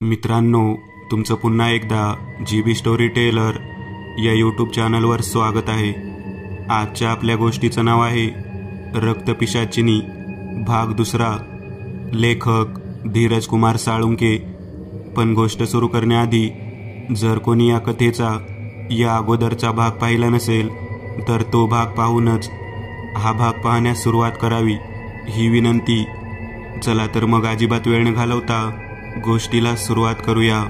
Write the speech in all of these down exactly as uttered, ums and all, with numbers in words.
मित्रांनो, तुमचं पुन्हा एकदा जी बी स्टोरी टेलर या यूट्यूब चॅनलवर स्वागत आहे। आजच्या आपल्या गोष्टीचं नाव आहे रक्तपिशाचिनी भाग दुसरा। लेखक धीरज कुमार साळुंके। पण गोष्ट सुरू करण्याआधी जर कोणी या कथेचा या अगोदरचा भाग पाहिला नसेल तर तो भाग पाहूनच हा भाग पाहण्यास सुरुवात करावी ही विनंती। चला तर मग अजिबात वेळ न घालवता गोष्टीला सुरुवात करूया।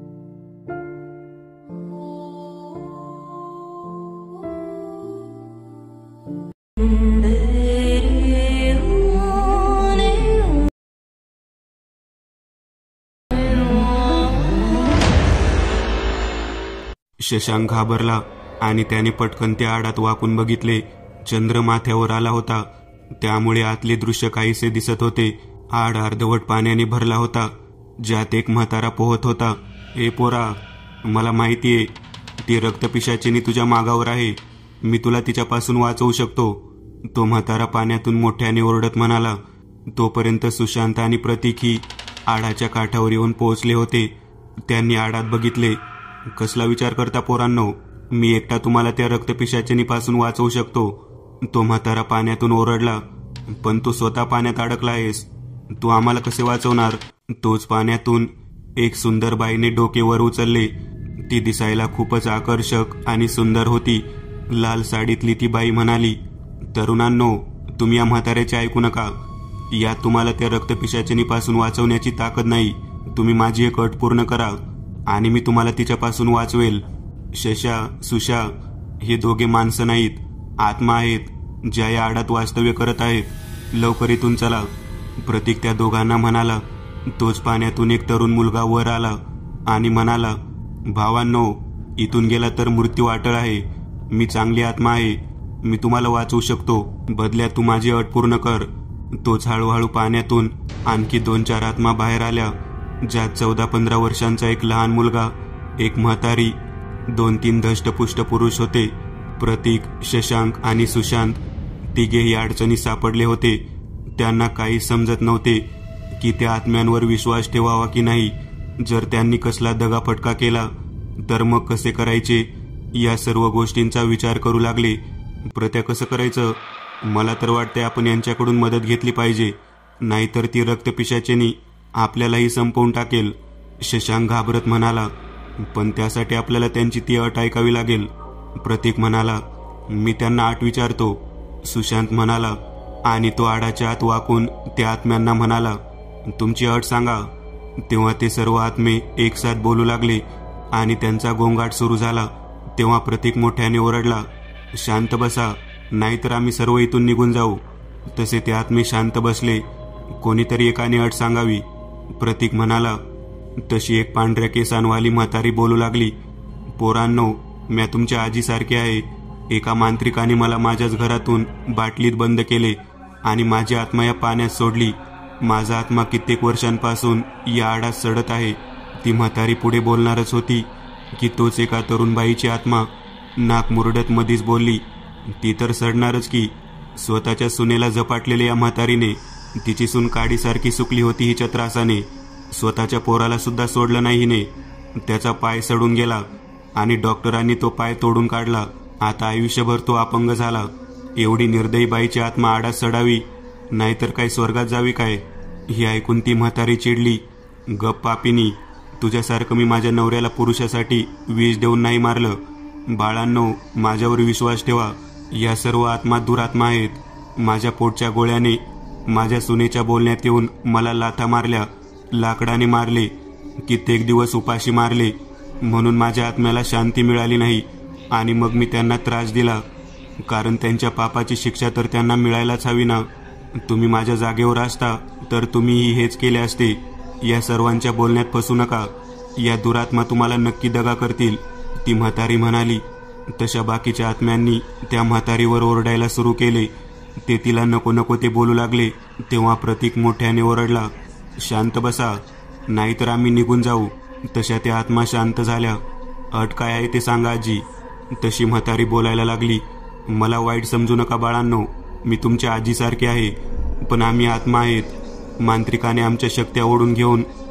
शशांक घाबरला आणि त्याने पटकन त्या आडात वाकून बघितले। चंद्र माथ्यावर आला होता, त्यामुळे आतले दृश्य काहीसे दिसत होते। आड अर्धवट पाण्याने भरला होता, ज्यात एक म्हातारा पोहत होता। ए पोरा, मला माहितीये ती रक्तपिशाचिनी तुझ्या मागावर आहे, मी तुला तिच्यापासून वाचवू शकतो, तो म्हातारा पाण्यातून मोठ्याने ओरडत म्हणाला। तोपर्यंत सुशांत आणि प्रतीक ही आडाच्या काठावर येऊन पोहोचले होते। त्यांनी आडात बघितले। कसला विचार करता पोरांनो, मी एकटा तुम्हाला त्या रक्तपिशाचिनीपासून वाचवू शकतो, तो म्हातारा पाण्यातून ओरडला। पण तू स्वतः पाण्यात अडकला आहेस, तू आम्हाला कसे वाचवणार? तोच पाण्यातून एक सुंदर बाईने डोके वर उचलले। ती दिसायला खूपच आकर्षक आणि सुंदर होती। लाल साडीतली ती बाई म्हणाली, तरुणांनो, तुम्ही या म्हाताऱ्याचे ऐकू नका, यात तुम्हाला त्या रक्तपिशाचिनीपासून वाचवण्याची ताकद नाही। तुम्ही माझी एक अट पूर्ण करा आणि मी तुम्हाला तिच्यापासून वाचवेल। शशा, सुशा हे दोघे माणसं नाहीत, आत्मा आहेत, ज्या या आडात वास्तव्य करत आहेत। लवकर इथून चला, प्रतीक त्या दोघांना म्हणाला। तोच पाण्यातून एक तरुण मुलगा वर आला आणि म्हणाला, भावांनो, इथून गेला तर मृत्यू अटळ आहे, मी चांगली आत्मा आहे, मी तुम्हाला वाचवू शकतो, बदल्यात तू माझी अट पूर्ण कर। तोच हळूहळू पाण्यातून आणखी दोन चार आत्मा बाहेर आल्या, ज्यात चौदा पंधरा वर्षांचा एक लहान मुलगा, एक म्हातारी, दोन तीन धष्टपुष्ट पुरुष होते। प्रतीक, शशांक आणि सुशांत तिघेही अडचणी सापडले होते। त्यांना काही समजत नव्हते की त्या आत्म्यांवर विश्वास ठेवावा की नाही। जर त्यांनी कसला दगाफटका केला तर मग कसे करायचे, या सर्व गोष्टींचा विचार करू लागले। प्रत्या कसं करायचं? मला तर वाटते आपण यांच्याकडून मदत घेतली पाहिजे, नाहीतर ती रक्तपिशाचिनी आपल्यालाही संपवून टाकेल, शशांक घाबरत म्हणाला। पण त्यासाठी आपल्याला त्यांची ती अट ऐकावी लागेल, प्रतीक म्हणाला। मी त्यांना अट विचारतो, सुशांत म्हणाला। आणि तो आडाच्या आत वाकून त्या आत्म्यांना म्हणाला, तुमची अट सांगा। तेव्हा ते सर्व आत्मे एकसाथ बोलू लागले आणि त्यांचा गोंगाट सुरू झाला। तेव्हा प्रतीक मोठ्याने ओरडला, शांत बसा, नाहीतर आम्ही सर्व इथून निघून जाऊ। तसे ते आत्मे शांत बसले। कोणीतरी एकाने अट सांगावी, प्रतीक म्हणाला। तशी एक पांढऱ्या केसांवाली म्हातारी बोलू लागली, पोरांनो, मी तुमच्या आजीसारखे आहे। एका मांत्रिकाने मला माझ्याच घरातून बाटलीत बंद केले आणि माझी आत्मा या पाण्यात सोडली। माझा आत्मा कित्येक वर्षांपासून या आडात सडत आहे। ती म्हातारी पुढे बोलणारच होती की तोच एका तरुण बाईची आत्मा नाक मुरडत मधीच बोलली, ती तर सडणारच की। स्वतःच्या सुनेला झपाटलेल्या या म्हातारीने तिची सून काडीसारखी सुकली होती हिच्या त्रासाने। स्वतःच्या पोराला सुद्धा सोडलं नाही हिने, त्याचा पाय सडून गेला आणि डॉक्टरांनी तो पाय तोडून काढला। आता आयुष्यभर तो अपंग झाला। एवढी निर्दयी बाईची आत्मा आडात सडावी, नाहीतर काय स्वर्गात जावी काय? हे ऐकून ती म्हातारी चिडली, गप पापिनी, तुझ्यासारखं मी माझ्या नवऱ्याला पुरुषासाठी विष देऊन नाही मारलं। बाळांनो, माझ्यावर विश्वास ठेवा, या सर्व आत्मा दुरात्मा आहेत। माझ्या पोटच्या गोळ्याने माझ्या सुनेच्या बोलण्यात येऊन मला लाथा मारल्या, लाकडाने मारले, कित्येक दिवस उपाशी मारले, म्हणून माझ्या आत्म्याला शांती मिळाली नाही आणि मग मी त्यांना त्रास दिला, कारण त्यांच्या पापाची शिक्षा तर त्यांना मिळायलाच हवी ना। तुम्ही माझ्या जागेवर असता तर तुम्हीही हेच केले असते। या सर्वांच्या बोलण्यात फसू नका, या दुरात्मा तुम्हाला नक्की दगा करतील, ती म्हातारी म्हणाली। तशा बाकीच्या आत्म्यांनी त्या म्हातारीवर ओरडायला सुरू केले। ते तिला नको नको ते बोलू लागले। तेव्हा प्रतीक मोठ्याने ओरडला, शांत बसा, नाहीतर आम्ही निघून जाऊ। तशा त्या आत्मा शांत झाल्या। अट काय आहे ते सांगा आजी। तशी म्हातारी बोलायला लागली, मला वाईट समजू नका बाळांनो, मी तुमच्या आजीसारखे आहे, पण आम्ही आत्मा आहेत। मांत्रिकाने आमच्या शक्त्या ओढून घेऊन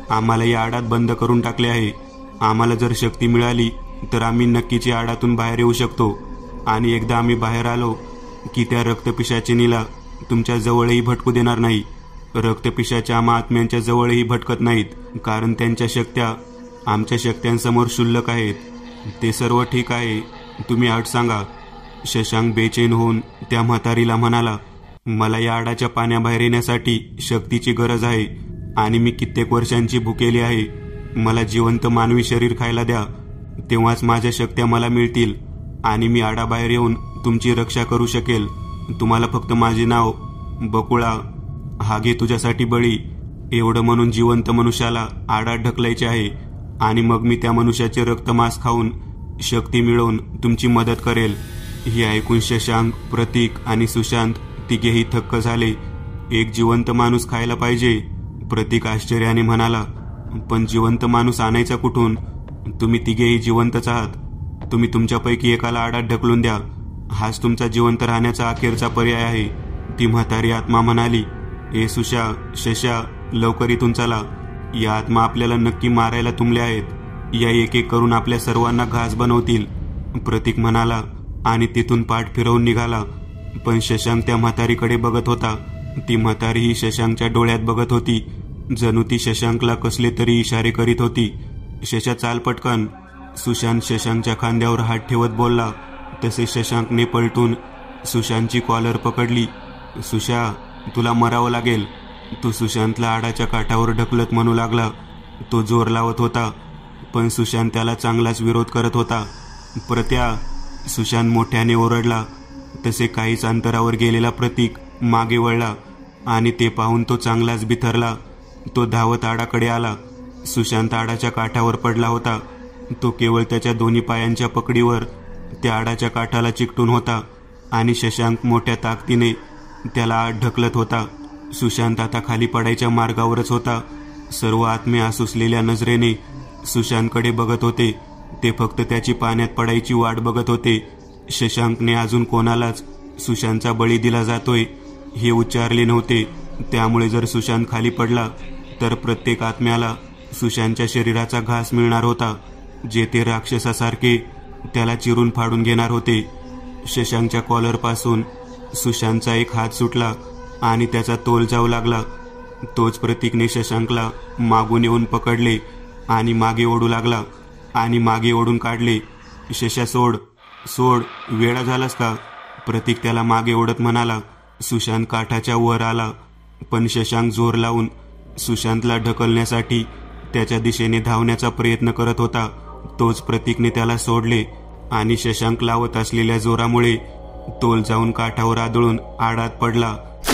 आम्हाला या आडात बंद करून टाकले आहे. आम्हाला जर शक्ती मिळाली तर आम्ही नक्कीच या आडातून बाहेर येऊ शकतो. आणि एकदा आम्ही बाहेर आलो की त्या रक्तपिशाचिनीला तुमच्या जवळही भटकू देणार नाही. रक्तपिशाच्या महात्म्यांच्या जवळही भटकत नाहीत, कारण त्यांच्या शक्त्या आमच्या शक्त्यांसमोर क्षुल्लक आहेत. ते सर्व ठीक आहे, तुम्ही अट सांगा. शशांक बेचैन होऊन त्या म्हातारीला म्हणाला, मला या आडाच्या पाण्याबाहेर येण्यासाठी शक्तीची गरज आहे आणि मी कित्येक वर्षांची भुकेली आहे. मला जिवंत मानवी शरीर खायला द्या, तेव्हाच माझ्या शक्त्या मला मिळतील आणि मी आडाबाहेर येऊन तुमची रक्षा करू शकेल. तुम्हाला फक्त माझे नाव बकुळा हा घे तुझ्यासाठी बळी, एवढं म्हणून जिवंत मनुष्याला आडात ढकलायचे आहे आणि मग मी त्या मनुष्याचे रक्तमांस खाऊन शक्ती मिळवून तुमची मदत करेल. हे ऐकून शशांक, प्रतीक आणि सुशांत तिघेही थक्क झाले. एक जिवंत माणूस खायला पाहिजे. प्रतीक आश्चर्याने म्हणाला, पण जिवंत माणूस आणायचा कुठून? तुम्ही तिघेही जिवंतच आहात. तुम्ही तुमच्यापैकी एकाला आडात ढकलून द्या, हाच तुमचा जिवंत राहण्याचा अखेरचा पर्याय आहे. ती म्हातारी आत्मा म्हणाली, ए सुशा, शशा, लवकर इथून चला. या आत्मा आपल्याला नक्की मारायला तुंबले आहेत. या एक एक करून आपल्या सर्वांना घास बनवतील. प्रतीक म्हणाला आणि तिथून पाठ फिरवून निघाला. पण शशांक त्या म्हातारीकडे बघत होता. ती म्हातारीही शशांकच्या डोळ्यात बघत होती, जणू ती शशांकला कसले तरी इशारे करीत होती. शशा, चाल पटकन. सुशांत शशांकच्या खांद्यावर हात ठेवत बोलला. तसे शशांकने पलटून सुशांतची कॉलर पकडली. सुशा, तुला मरावं लागेल. तो सुशांतला आडाच्या काठावर ढकलत म्हणू लागला. तो जोर लावत होता, पण सुशांत त्याला चांगलाच विरोध करत होता. प्रत्या, सुशांत मोठ्याने ओरडला. तसे काहीच अंतरावर गेलेला प्रतीक मागे वळला आणि ते पाहून तो चांगलाच बिथरला. तो धावत आडाकडे आला. सुशांत आडाच्या काठावर पडला होता. तो केवळ त्याच्या दोन्ही पायांच्या पकडीवर त्या आडाच्या काठाला चिकटून होता आणि शशांक मोठ्या ताकदीने त्याला आत ढकलत होता. सुशांत आता खाली पडायच्या मार्गावरच होता. सर्व आत्मे आसुसलेल्या नजरेने सुशांतकडे बघत होते. ते फक्त त्याची पाण्यात पडायची वाट बघत होते. शशांकने अजून कोणालाच सुशांतचा बळी दिला जातोय हे उच्चारले नव्हते. त्यामुळे जर सुशांत खाली पडला तर प्रत्येक आत्म्याला सुशांतच्या शरीराचा घास मिळणार होता, जे ते राक्षसासारखे त्याला चिरून फाडून घेणार होते. शशांकच्या कॉलरपासून सुशांतचा एक हात सुटला आणि त्याचा तोल जाऊ लागला. तोच प्रतीकने शशांकला मागून येऊन पकडले आणि मागे ओढू लागला आणि मागे ओढून काढले. शशा, सोड सोड, वेडा झालास का? प्रतीक त्याला मागे ओढत म्हणाला. सुशांत काठाच्या वर आला, पण शशांक जोर लावून सुशांतला ढकलण्यासाठी त्याच्या दिशेने धावण्याचा प्रयत्न करत होता. तोच प्रतीकने त्याला सोडले आणि शशांक लावत असलेल्या जोरामुळे तोल जाऊन काठावर आदळून आडात पडला.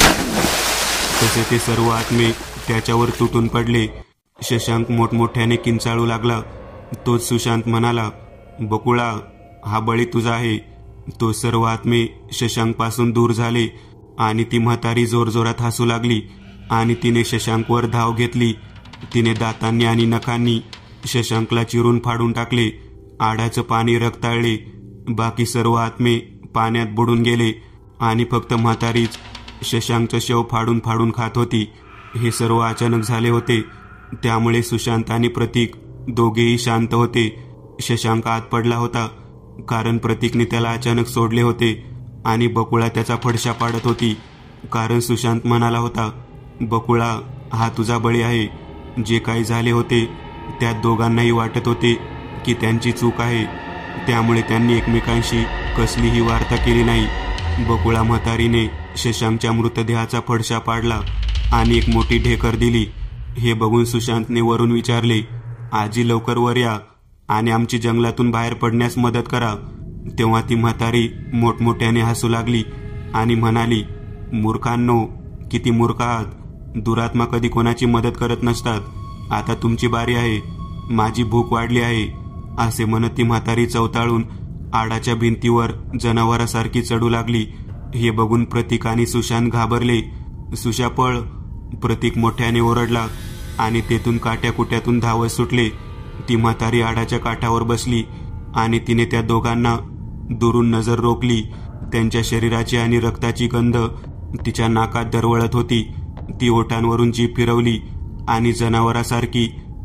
तसे ते सर्व आत्मे त्याच्यावर तुटून पडले. शशांक मोठमोठ्याने किंचाळू लागला. तोच सुशांत म्हणाला, बकुळा, हा बळी तुझा आहे. तो सर्व आत्मे शशांकपासून दूर झाले आणि ती म्हातारी जोरजोरात हसू लागली आणि तिने शशांकवर धाव घेतली. तिने दातांनी आणि नखांनी शशांकला चिरून फाडून टाकले. आडाचं पाणी रक्ताळले. बाकी सर्व आत्मे पाण्यात बुडून गेले आणि फक्त म्हातारीच शशांकचं शव फाडून फाडून खात होती. हे सर्व अचानक झाले होते, त्यामुळे सुशांत आणि प्रतीक दोघेही शांत होते. शशांक आत पडला होता, कारण प्रतीकने त्याला अचानक सोडले होते आणि बकुळा त्याचा फडशा पाडत होती, कारण सुशांत म्हणाला होता, बकुळा, हा तुझा बळी आहे. जे काही झाले होते त्यात दोघांनाही वाटत होते की त्यांची चूक आहे, त्यामुळे त्यांनी एकमेकांशी कसलीही वार्ता केली नाही. बकुळा म्हातारीने शशांकच्या मृतदेहाचा फडशा पाडला आणि एक मोठी ढेकर दिली. हे बघून सुशांतने वरून विचारले, आजी, लवकर वर या आणि आमची जंगलातून बाहेर पडण्यास मदत करा. तेव्हा ती म्हातारी मोठमोठ्याने हसू लागली आणि म्हणाली, मूर्खांनो, किती मूर्ख आहात. दुरात्मा कधी कोणाची मदत करत नसतात. आता तुमची बारी आहे. माझी भूक वाढली आहे. असे म्हणत ती म्हातारी चवताळून आडाच्या भिंतीवर जनावरासारखी चढू लागली. हे बघून प्रतीक आणि सुशांत घाबरले. सुशा, पळ, प्रतीक मोठ्याने ओरडला आणि तेथून काट्याकुट्यातून धावत सुटले. ती म्हातारी आडाच्या काठावर बसली आणि तिने त्या दोघांना दुरून नजर रोखली. त्यांच्या शरीराची आणि रक्ताची गंध तिच्या नाकात दरवळत होती. ती ओठांवरून जीभ फिरवली आणि जनावरासारखी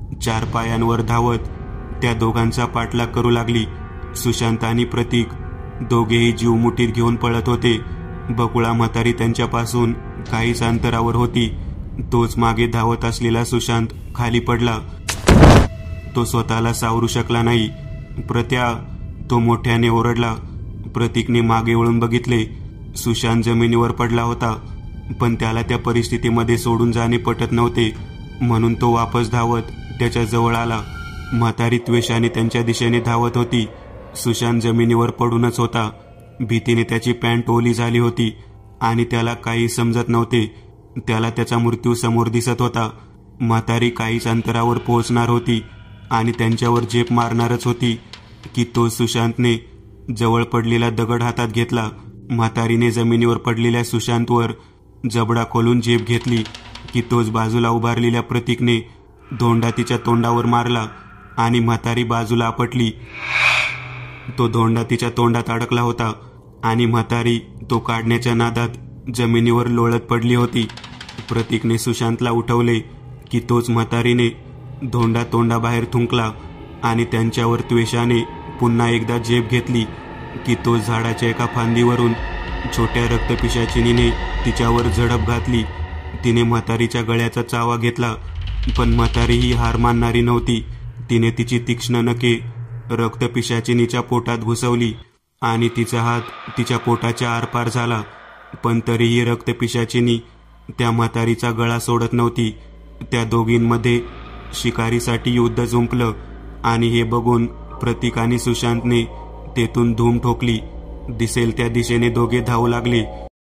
चार पायांवर धावत त्या दोघांचा पाठलाग करू लागली. सुशांत आणि प्रतीक दोघेही जीव मुठीत घेऊन पळत होते. बकुळा म्हातारी त्यांच्यापासून काहीच अंतरावर होती. तोच मागे धावत असलेला सुशांत खाली पडला. तो स्वतःला सावरू शकला नाही. प्रत्या, तो मोठ्याने ओरडला. प्रतीकने मागे वळून बघितले. सुशांत जमिनीवर पडला होता, पण त्याला त्या परिस्थितीमध्ये सोडून जाणे पटत नव्हते, म्हणून तो वापस धावत त्याच्या जवळ आला. म्हातारी त्वेषाने त्यांच्या दिशेने धावत होती. सुशांत जमिनीवर पडूनच होता. भीतीने त्याची पॅन्ट ओली झाली होती आणि त्याला काही समजत नव्हते. त्याला त्याचा मृत्यू समोर दिसत होता. म्हातारी काहीच अंतरावर पोहोचणार होती आणि त्यांच्यावर झेप मारणारच होती की तो सुशांतने जवळ पडलेला दगड हातात घेतला. म्हातारीने जमिनीवर पडलेल्या सुशांतवर जबडा खोलून झेप घेतली की तोच बाजूला उभारलेल्या प्रतीकने धोंडा तिच्या तोंडावर मारला आणि म्हातारी बाजूला आपटली. तो धोंडा तिच्या तोंडात अडकला होता आणि म्हातारी तो काढण्याच्या नादात जमिनीवर लोळत पडली होती. प्रतीकने सुशांतला उठवले की तोच म्हातारीने धोंडा तोंडाबाहेर थुंकला आणि त्यांच्यावर त्वेषाने पुन्हा एकदा झेप घेतली की तो झाडाच्या एका फांदीवरून छोट्या रक्तपिशाचिनीने तिच्यावर झडप घातली. तिने म्हातारीच्या गळ्याचा चावा घेतला, पण म्हातारी ही हार मानणारी नव्हती. तिने तिची तीक्ष्ण नखे रक्तपिशाचिनीच्या पोटात घुसवली आणि तिचा हात तिच्या पोटाच्या आरपार झाला, पण तरीही रक्तपिशाचिनी त्या म्हातारीचा गळा सोडत नव्हती. त्या दोघींमध्ये शिकारीसाठी युद्ध जुंपलं आणि हे बघून प्रतीक आणि सुशांतने तेथून धूम ठोकली. दिसेल त्या दिशेने दोघे धावू लागले.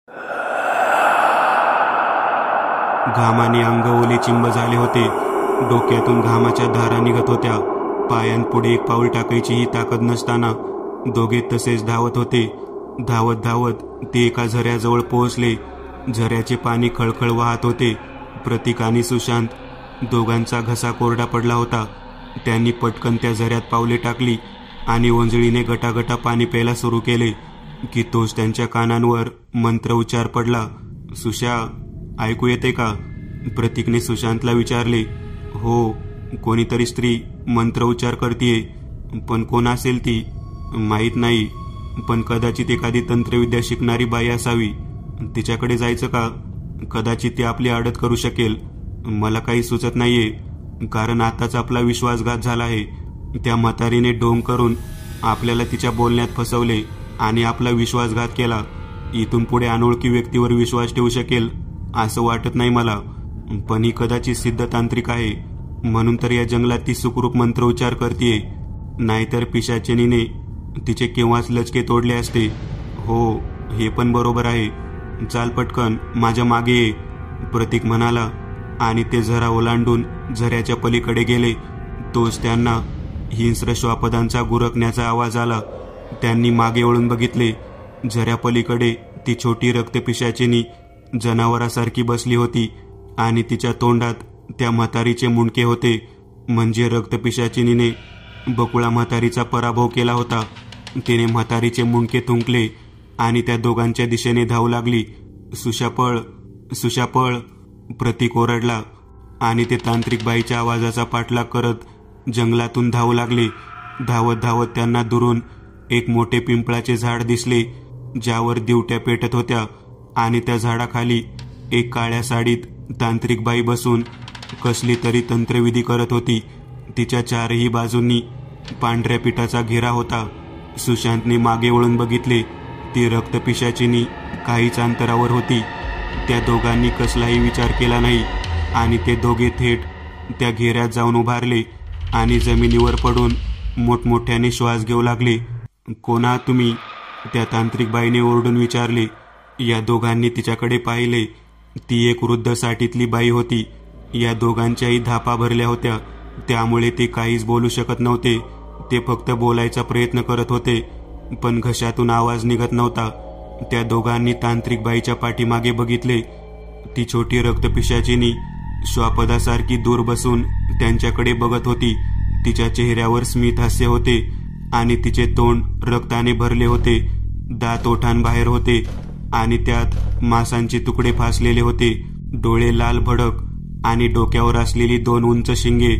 घामाने अंग ओले चिंब झाले होते. डोक्यातून घामाच्या धारा निघत होत्या. पायांपुढे एक पाऊल टाकायचीही ताकद नसताना दोघे तसेच धावत होते. धावत धावत ते एका झऱ्याजवळ पोहोचले. झऱ्याचे पाणी खळखळ वाहत होते. प्रतीक आणि सुशांत दोघांचा घसा कोरडा पडला होता. त्यांनी पटकन त्या झऱ्यात पावले टाकली आणि ओंजळीने गटागटा पाणी प्यायला सुरू केले की तोच त्यांच्या कानांवर मंत्र उच्चार पडला. सुशा, ऐकू येते का? प्रतीकने सुशांतला विचारले. हो, कोणीतरी स्त्री मंत्र उच्चार करतीये, पण कोण असेल ती माहीत नाही, पण कदाचित एखादी तंत्रविद्या शिकणारी बाई असावी. तिच्याकडे जायचं का? कदाचित ती आपली आडत करू शकेल. मला काही सुचत नाहीये, कारण आताच आपला विश्वासघात झाला आहे. त्या म्हातारीने ढोंग करून आपल्याला तिच्या बोलण्यात फसवले आणि आपला विश्वासघात केला. इथून पुढे अनोळखी व्यक्तीवर विश्वास ठेवू शकेल असं वाटत नाही मला, पण ही कदाचित सिद्धतांत्रिक आहे, म्हणून तर या जंगलात ती सुखरूप मंत्रोच्चार करतीये. नाहीतर पिशाचिनीने तिचे केव्हाच लचके तोडले असते. हो, हे पण बरोबर आहे. चाल पटकन, माझ्या मागे ये, प्रतीक म्हणाला आणि ते झरा ओलांडून झऱ्याच्या पलीकडे गेले. तोच त्यांना हिंस्र श्वापदांचा गुरकण्याचा आवाज आला. त्यांनी मागे वळून बघितले. झऱ्यापलीकडे ती छोटी रक्तपिशाचिनी जनावरासारखी बसली होती आणि तिच्या तोंडात त्या म्हातारीचे मुंडके होते. म्हणजे रक्तपिशाचिनीने बकुळा म्हातारीचा पराभव केला होता. तिने म्हातारीचे मुंडके थुंकले आणि त्या दोघांच्या दिशेने धावू लागली. सुशापळ, सुशापळ, प्रतीक ओरडला आणि ते तांत्रिक बाईच्या आवाजाचा पाठलाग करत जंगलातून धावू लागले. धावत धावत त्यांना दुरून एक मोठे पिंपळाचे झाड दिसले, ज्यावर दिवट्या पेटत होत्या आणि त्या झाडाखाली एक काळ्या साडीत तांत्रिक बाई बसून कसली तरी तंत्रविधी करत होती. तिच्या चारही बाजूंनी पांढऱ्या पिठाचा घेरा होता. सुशांतने मागे वळून बघितले. ती रक्तपिशाचिनी काहीच अंतरावर होती. त्या दोघांनी कसलाही विचार केला नाही आणि ते दोघे थेट त्या घेऱ्यात जाऊन उभारले आणि जमिनीवर पडून मोठमोठ्याने श्वास घेऊ लागले. कोण आहात तुम्ही? त्या तांत्रिक बाईने ओरडून विचारले. या दोघांनी तिच्याकडे पाहिले. ती एक वृद्ध साठीतली बाई होती. या दोघांच्याही धापा भरल्या होत्या, त्यामुळे ते काहीच बोलू शकत नव्हते. ते फक्त बोलायचा प्रयत्न करत होते, पण घशातून आवाज निघत नव्हता. त्या दोघांनी तांत्रिक बाईच्या पाठीमागे बघितले. ती छोटी रक्तपिशाचिनी श्वापदासारखी दूर बसून त्यांच्याकडे बघत होती. तिच्या चेहऱ्यावर स्मित हास्य होते आणि तिचे तोंड रक्ताने भरले होते. दात ओठांबाहेर होते आणि त्यात मांसांचे तुकडे फासलेले होते. डोळे लाल भडक आणि डोक्यावर असलेली दोन उंच शिंगे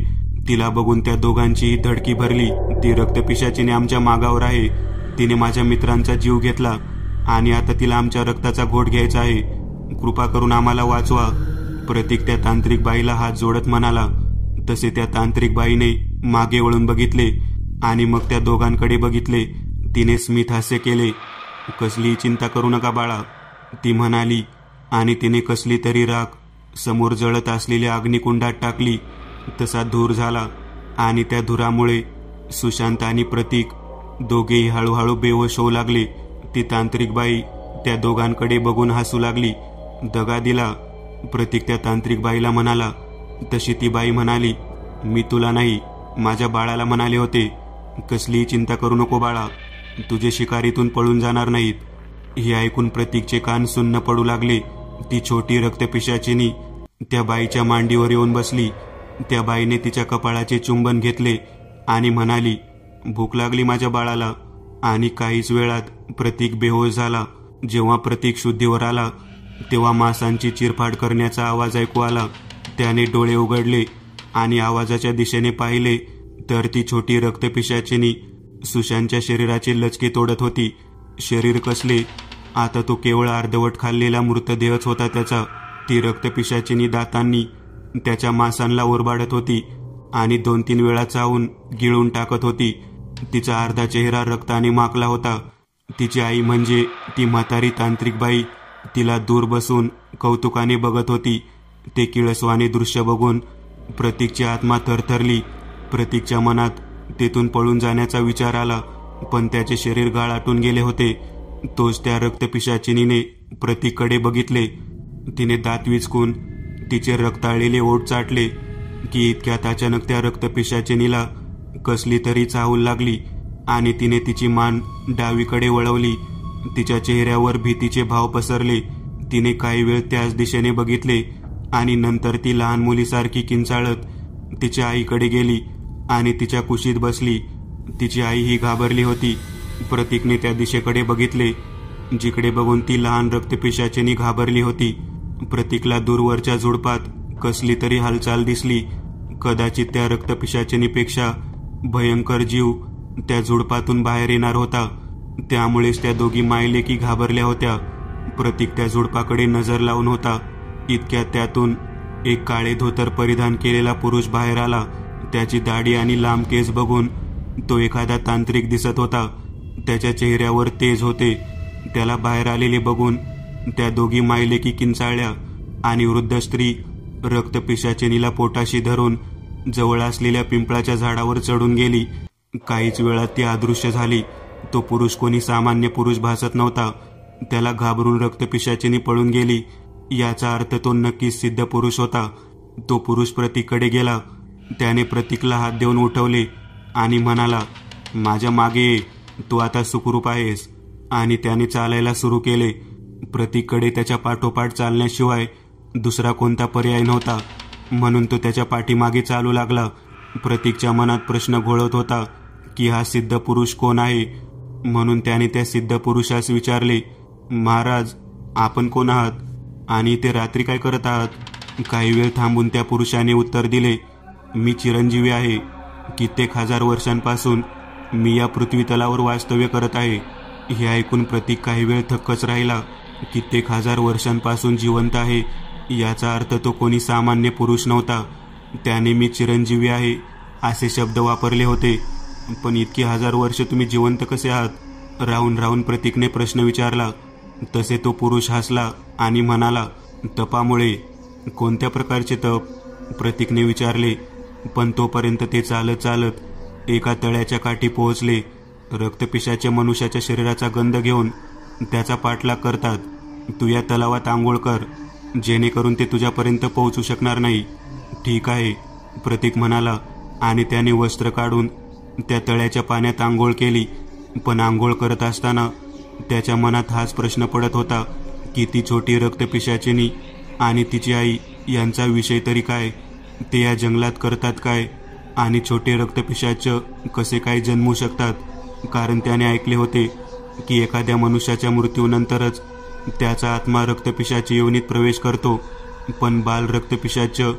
तिला बघून त्या दोघांचीही धडकी भरली. ती रक्तपिशाचीने आमच्या मागावर आहे. तिने माझ्या मित्रांचा जीव घेतला आणि आता तिला आमच्या रक्ताचा घोट घ्यायचा आहे. कृपा करून आम्हाला वाचवा. प्रतीक त्या तांत्रिक बाईला हात जोडत म्हणाला. तसे त्या तांत्रिक बाईने मागे वळून बघितले आणि मग त्या दोघांकडे बघितले. तिने स्मित हास्य केले. कसली चिंता करू नका बाळा, ती म्हणाली आणि तिने कसली तरी राख समोर जळत असलेल्या अग्निकुंडात टाकली. तसा धूर झाला आणि त्या धुरामुळे सुशांत आणि प्रतीक दोघेही हळूहळू बेहोश होऊ लागले. ती तांत्रिक बाई त्या दोघांकडे बघून हसू लागली. दगा दिला, प्रतीक त्या तांत्रिक बाईला म्हणाला. तशी ती बाई म्हणाली, मी तुला नाही, माझ्या बाळाला म्हणाले होते. कसलीही चिंता करू नको बाळा, तुझे शिकारीतून पळून जाणार नाहीत. हे ऐकून प्रतीकचे कान सुन्न पडू लागले. ती छोटी रक्तपिशाचिनी त्या बाईच्या मांडीवर येऊन बसली. त्या बाईने तिच्या कपाळाचे चुंबन घेतले आणि म्हणाली, भूक लागली माझ्या बाळाला. आणि काहीच वेळात प्रतीक बेहोश झाला. जेव्हा प्रतीक शुद्धीवर आला तेव्हा मांसांची चिरफाड करण्याचा आवाज ऐकू आला. त्याने डोळे उघडले आणि आवाजाच्या दिशेने पाहिले तर ती छोटी रक्तपिशाचिनी सुशांतच्या शरीराचे लचके तोडत होती. शरीर कसले, आता तो केवळ अर्धवट खाल्लेला मृतदेहच होता त्याचा. ती रक्तपिशाचिनी दातांनी त्याच्या मांसांना ओरबाडत होती आणि दोन तीन वेळा चावून गिळून टाकत होती. तिचा अर्धा चेहरा रक्ताने माखला होता. तिची आई म्हणजे ती म्हातारी तांत्रिक बाई तिला दूर बसून कौतुकाने बघत होती. ते किळसवाने दृश्य बघून प्रतीकची आत्मा थरथरली. प्रतीकच्या मनात तेथून पळून जाण्याचा विचार आला, पण त्याचे शरीर गाळाटून गेले होते. तोच त्या रक्तपिशाचिनीने प्रतीककडे बघितले. तिने दात विचकून तिचे रक्ताळलेले ओठ चाटले की इतक्यात अचानक त्या रक्तपिशाचिनीला कसली तरी चाहूल लागली आणि तिने तिची मान डावीकडे वळवली. तिच्या चेहऱ्यावर भीतीचे भाव पसरले. तिने काही वेळ त्याच दिशेने बघितले आणि नंतर ती लहान मुलीसारखी किंचाळत तिच्या आईकडे गेली आणि तिच्या कुशीत बसली. तिची आई ही घाबरली होती. प्रतीकने त्या दिशेकडे बघितले जिकडे बघून ती लहान रक्तपिशाचिनी घाबरली होती. प्रतीकला दूरवरच्या झुडपात कसली तरी हालचाल दिसली. कदाचित त्या रक्तपिशाचिनीपेक्षा भयंकर जीव त्या झुडपातून बाहेर येणार होता. त्यामुळेच त्या दोघी मायलेकी घाबरल्या होत्या. प्रतीक त्या झुडपाकडे नजर लावून होता. इतक्यात त्यातून एक काळे धोतर परिधान केलेला पुरुष बाहेर आला. त्याची दाढी आणि लांब केस बघून तो एखादा तांत्रिक दिसत होता. त्याच्या चेहऱ्यावर तेज होते. त्याला बाहेर आलेले बघून त्या दोघी मायलेकी किंचाळल्या आणि वृद्ध स्त्री रक्तपिशाचिनीला पोटाशी धरून जवळ असलेल्या पिंपळाच्या झाडावर चढून गेली. काहीच वेळात ती अदृश्य झाली. तो पुरुष कोणी सामान्य पुरुष भासत नव्हता. त्याला घाबरून रक्तपिशाचिनी पळून गेली. याचा अर्थ तो नक्कीच सिद्ध पुरुष होता. तो पुरुष प्रतीककडे गेला. त्याने प्रतीकला हात देऊन उठवले आणि म्हणाला, माझ्या मागे ये, तू आता सुखरूप आहेस. आणि त्याने चालायला सुरू केले. प्रतीककडे त्याच्या पाठोपाठ चालण्याशिवाय दुसरा कोणता पर्याय नव्हता, म्हणून तो त्याच्या पाठीमागे चालू लागला. प्रतीकच्या मनात प्रश्न घोळत होता की हा सिद्ध पुरुष कोण आहे. म्हणून त्याने त्या सिद्ध पुरुषास विचारले, महाराज आपण कोण आहात आणि ते रात्री काय करत आहात? काही वेळ थांबून त्या पुरुषाने उत्तर दिले, मी चिरंजीवी आहे. कित्येक हजार वर्षांपासून मी या पृथ्वी तलावर वास्तव्य करत आहे. हे ऐकून प्रतीक काही वेळ थक्कच राहिला. कित्येक हजार वर्षांपासून जिवंत आहे याचा अर्थ तो कोणी सामान्य पुरुष नव्हता. त्याने मी चिरंजीवी आहे असे शब्द वापरले होते. पण इतकी हजार वर्ष तुम्ही जिवंत कसे आहात? राहून राहून प्रतीकने प्रश्न विचारला. तसे तो पुरुष हसला आणि म्हणाला, तपामुळे. कोणत्या प्रकारचे तप? प्रतीकने विचारले. पण तोपर्यंत ते चालत चालत एका तळ्याच्या काठी पोहोचले. रक्तपिशाच्या मनुष्याच्या शरीराचा गंध घेऊन त्याचा पाठलाग करतात. तू या तलावात आंघोळ कर, जेणेकरून ते तुझ्यापर्यंत पोहोचू शकणार नाही. ठीक आहे, प्रतीक म्हणाला आणि त्याने वस्त्र काढून त्या तळ्याच्या पाण्यात आंघोळ केली. पण आंघोळ करत असताना त्याच्या मनात हाच प्रश्न पडत होता की ती छोटी रक्तपिशाचिनी आणि तिची आई यांचा विषय तरी काय? ते या जंगलात करतात काय? आणि छोटे रक्तपिशाच कसे काय जन्मू शकतात? कारण त्याने ऐकले होते की एखाद्या मनुष्याच्या मृत्यूनंतरच त्याचा आत्मा रक्तपिशाची योनीत प्रवेश करतो. पण बाल रक्तपिशाच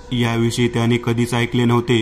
याविषयी त्याने कधीच ऐकले नव्हते.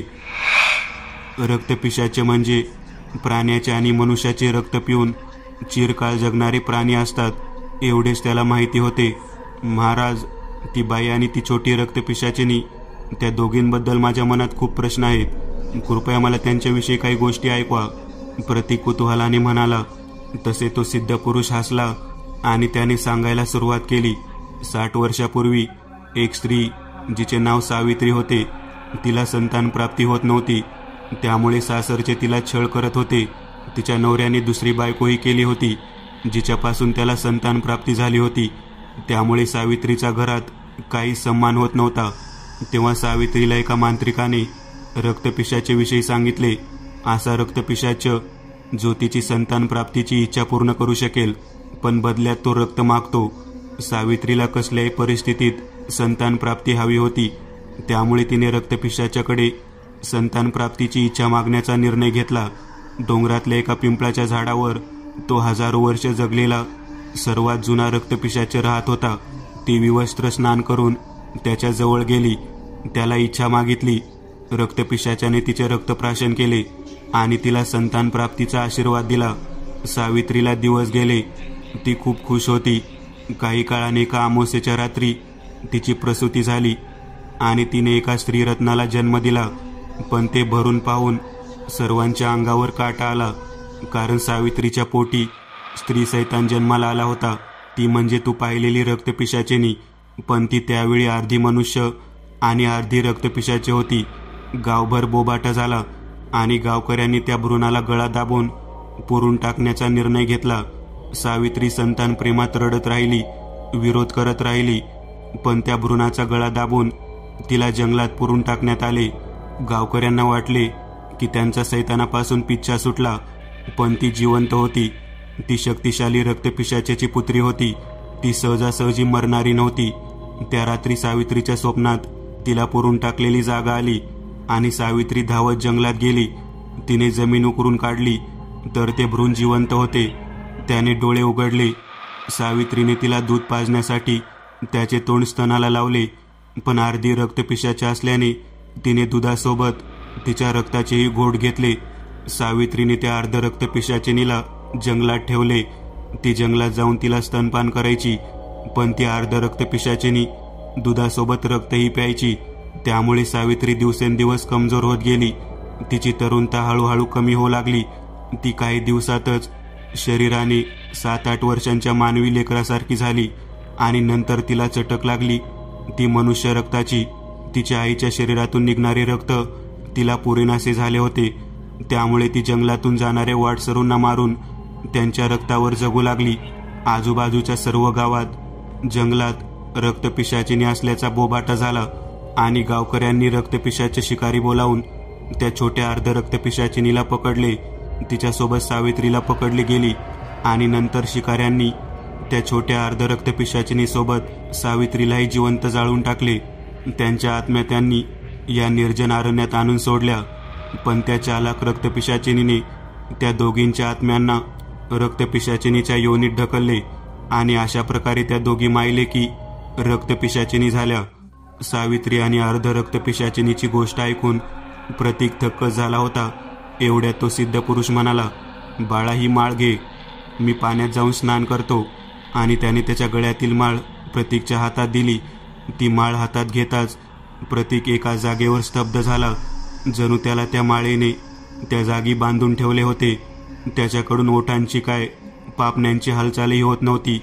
रक्तपिशाच म्हणजे प्राण्याचे आणि मनुष्याचे रक्त पिऊन चिरकाळ जगणारे प्राणी असतात, एवढेच त्याला माहिती होते. महाराज, ती बाई आणि ती छोटी रक्तपिशाचिनी, त्या दोघींबद्दल माझ्या मनात खूप प्रश्न आहेत. कृपया मला त्यांच्याविषयी काही गोष्टी ऐकवा, प्रतीक कुतूहलाने म्हणाला. तसे तो सिद्ध पुरुष हसला आणि त्याने सांगायला सुरुवात केली. साठ वर्षापूर्वी एक स्त्री, जिचे नाव सावित्री होते, तिला संतान प्राप्ती होत नव्हती. त्यामुळे सासरचे तिला छळ करत होते. तिच्या नवऱ्याने दुसरी बायकोही केली होती, जिच्यापासून त्याला संतान प्राप्ती झाली होती. त्यामुळे सावित्रीचा घरात काही सन्मान होत नव्हता. तेव्हा सावित्रीला एका मांत्रिकाने रक्तपिशाचे विषयी सांगितले. असा रक्तपिशाच जो तिची संतान प्राप्तीची इच्छा पूर्ण करू शकेल, पण बदल्यात तो रक्त मागतो. सावित्रीला कसल्याही परिस्थितीत संतान प्राप्ती हवी होती. त्यामुळे तिने रक्तपिशाच्याकडे संतान प्राप्तीची इच्छा मागण्याचा निर्णय घेतला. डोंगरातल्या एका पिंपळाच्या झाडावर तो हजारो वर्ष जगलेला सर्वात जुना रक्तपिशाच राहत होता. ती विवस्त्र स्नान करून त्याच्या जवळ गेली. त्याला इच्छा मागितली. रक्तपिशाच्याने तिचे रक्तप्राशन केले आणि तिला संतान प्राप्तीचा आशीर्वाद दिला. सावित्रीला दिवस गेले. ती खूप खुश होती. काही काळाने एका अमावस्येच्या रात्री तिची प्रसूती झाली आणि तिने एका स्त्रीरत्नाला जन्म दिला. पण ते भरून पाहून सर्वांच्या अंगावर काटा आला, कारण सावित्रीच्या पोटी स्त्री सैतान जन्माला आला होता. ती म्हणजे तू पाहिलेली रक्तपिशाचिनी, पण ती त्यावेळी अर्धी मनुष्य आणि अर्धी रक्तपिशाची होती. गावभर बोबाटा झाला आणि गावकऱ्यांनी त्या भ्रूणाला गळा दाबून पुरून टाकण्याचा निर्णय घेतला. सावित्री संतान प्रेमात रडत राहिली, विरोध करत राहिली, पण त्या भ्रूणाचा गळा दाबून तिला जंगलात पुरून टाकण्यात आले. गावकऱ्यांना वाटले की त्यांचा सैतानापासून पिच्छा सुटला, पण ती जिवंत होती. ती शक्तिशाली रक्तपिशाच्याची पुत्री होती. ती सहजासहजी मरणारी नव्हती. त्या रात्री सावित्रीच्या स्वप्नात तिला पुरून टाकलेली जागा आली आणि सावित्री धावत जंगलात गेली. तिने जमीन उकरून काढली तर ते भ्रूण जिवंत होते. त्याने डोळे उघडले. सावित्रीने तिला दूध पाजण्यासाठी त्याचे तोंड स्तनाला लावले, पण अर्धी रक्तपिशाचे असल्याने तिने दुधासोबत तिच्या रक्ताचेही घोट घेतले. सावित्रीने त्या अर्ध रक्तपिशाचिनीला जंगलात ठेवले. ती जंगलात जाऊन तिला स्तनपान करायची, पण ती अर्ध रक्तपिशाचिनी दुधासोबत रक्तही प्यायची. त्यामुळे सावित्री दिवसेंदिवस कमजोर होत गेली. तिची तरुणता हळूहळू कमी होऊ लागली. ती काही दिवसातच शरीराने सात आठ वर्षांच्या मानवी लेकरासारखी झाली आणि नंतर तिला चटक लागली. ती मनुष्य रक्ताची. तिच्या आईच्या शरीरातून निघणारे रक्त तिला पुरेनासे झाले होते. त्यामुळे ती जंगलातून जाणाऱ्या वाटसरूंना मारून त्यांच्या रक्तावर जगू लागली. आजूबाजूच्या सर्व गावात जंगलात रक्तपिशाचिनी असल्याचा बोबाटा झाला आणि गावकऱ्यांनी रक्तपिशाचे शिकारी बोलावून त्या छोट्या अर्ध रक्तपिशाचिनीला पकडले. तिच्यासोबत सावित्रीला पकडली गेली आणि नंतर शिकाऱ्यांनी त्या छोट्या अर्ध रक्तपिशाचिनीसोबत सावित्रीलाही जिवंत जाळून टाकले. त्यांच्या आत्म्या त्यांनी या निर्जन अरण्यात आणून सोडल्या, पण त्या चालाक रक्तपिशाचिनीने त्या दोघींच्या आत्म्यांना रक्तपिशाचिनीच्या योनीत ढकलले आणि अशा प्रकारे त्या दोघी मायले की रक्तपिशाचिनी झाल्या. सावित्री आणि अर्ध रक्तपिशाचिनीची गोष्ट ऐकून प्रतीक थक्क झाला होता. एवढ्यात तो सिद्ध पुरुष म्हणाला, बाळा, ही माळ घे, मी पाण्यात जाऊन स्नान करतो. आणि त्याने त्याच्या गळ्यातील माळ प्रतीकच्या हातात दिली. ती माळ हातात घेताच प्रतीक एका जागेवर स्तब्ध झाला, जणू त्याला त्या माळेने त्या जागी बांधून ठेवले होते. त्याच्याकडून ओठांची काय पापण्यांची हालचालही होत नव्हती.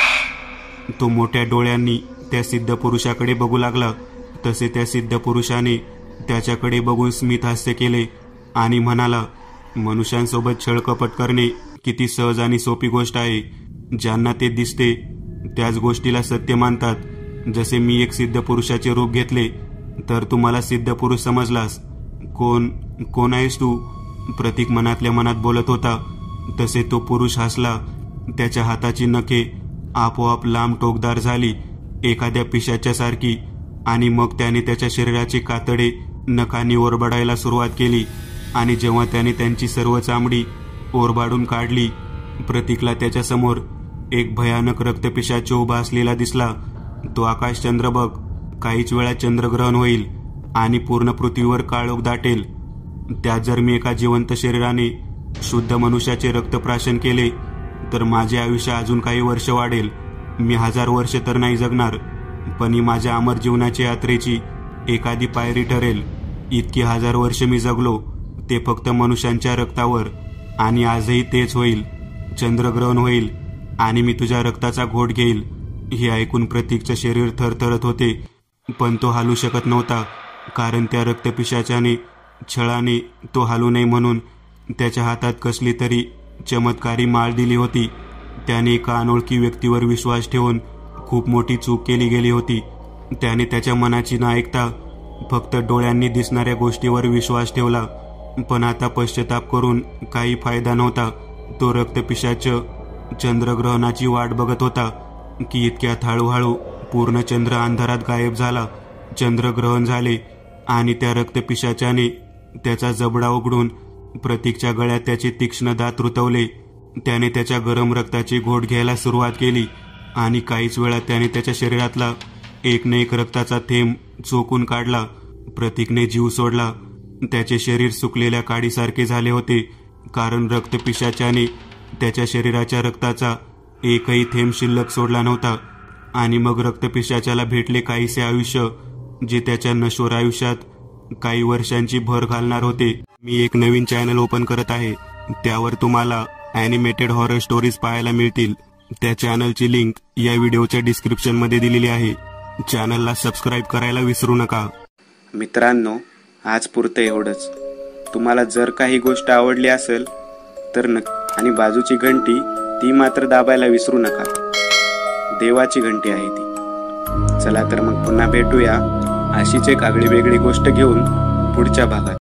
तो मोठ्या डोळ्यांनी त्या सिद्ध पुरुषाकडे बघू लागला. तसे त्या सिद्ध पुरुषाने त्याच्याकडे बघून स्मित हास्य केले आणि म्हणाला, मनुष्यांसोबत छळकपट करणे किती सहज आणि सोपी गोष्ट आहे. ज्यांना ते दिसते त्याच गोष्टीला सत्य मानतात. जसे मी एक सिद्ध पुरुषाचे रूप घेतले तर तू मला सिद्ध पुरुष समजलास. कोण कोण आहेस तू? प्रतीक मनातल्या मनात बोलत होता. तसे तो पुरुष हसला. त्याच्या हाताची नखे आपोआप लांब टोकदार झाली, एखाद्या पिशाच्या सारखी, आणि मग त्याने त्याच्या शरीराचे कातडे नखांनी ओरबाडायला सुरुवात केली. आणि जेव्हा त्याने त्यांची सर्व चामडी ओरबाडून काढली, प्रतीकला त्याच्यासमोर एक भयानक रक्तपिशाच उभा असलेला दिसला. तो आकाशचंद्र बघ, काहीच वेळा चंद्रग्रहण होईल आणि पूर्ण पृथ्वीवर काळोख दाटेल. त्यात जर मी एका जिवंत शरीराने शुद्ध मनुष्याचे रक्तप्राशन केले तर माझे आयुष्य अजून काही वर्ष वाढेल. मी हजार वर्ष तर नाही जगणार, पण ही माझ्या अमर जीवनाच्या यात्रेची एखादी पायरी ठरेल. इतकी हजार वर्ष मी जगलो ते फक्त मनुष्यांच्या रक्तावर, आणि आजही तेच होईल. चंद्रग्रहण होईल आणि मी तुझ्या रक्ताचा घोट घेईल. हे ऐकून प्रतीकचं शरीर थरथरत होते, पण तो हालू शकत नव्हता, कारण त्या रक्तपिशाच्याने छळाने तो हालू नये म्हणून त्याच्या हातात कसली तरी चमत्कारी माळ दिली होती. त्याने एका अनोळखी व्यक्तीवर विश्वास ठेवून खूप मोठी चूक केली गेली होती. त्याने त्याच्या मनाची न ऐकता फक्त डोळ्यांनी दिसणाऱ्या गोष्टीवर विश्वास ठेवला, पण आता पश्चाताप करून काही फायदा नव्हता. तो रक्तपिशाच चंद्रग्रहणाची वाट बघत होता की इतक्यात हळूहळू पूर्ण चंद्र अंधारात गायब झाला. चंद्रग्रहण झाले आणि त्या रक्तपिशाच्याने त्याचा जबडा उघडून प्रतीकच्या गळ्यात त्याचे तीक्ष्ण दात रुतवले. त्याने त्याच्या गरम रक्ताची घोट घ्यायला सुरुवात केली आणि काहीच वेळात त्याने त्याच्या शरीरातला एक न एक रक्ताचा थेंब चोखून काढला. प्रतीकने जीव सोडला. त्याचे शरीर सुकलेल्या काडीसारखे झाले होते, कारण रक्तपिशाच्याने त्याच्या शरीराच्या रक्ताचा एकही थेंब शिल्लक सोडला नव्हता. आणि मग रक्तपिशाच्याला भेटले काहीसे आयुष्य, जे त्याच्या नश्वर आयुष्यात काही वर्षांची भर घालणार होते. मी एक नवीन चॅनल ओपन करत आहे, त्यावर तुम्हाला ॲनिमेटेड हॉरर स्टोरीज पाहायला मिळतील. त्या चॅनलची लिंक या व्हिडिओच्या डिस्क्रिप्शन मध्ये दिलेली आहे. चॅनलला सबस्क्राईब करायला विसरू नका. मित्रांनो, आज पुरतं एवढंच. तुम्हाला जर काही गोष्ट आवडली असेल तर नक्की, आणि बाजूची घंटी ती मात्र दाबायला विसरू नका. देवाची घंटी आहे ती. चला तर मग पुन्हा भेटूया अशीच एक आगळी वेगळी गोष्ट घेऊन पुढच्या भागात.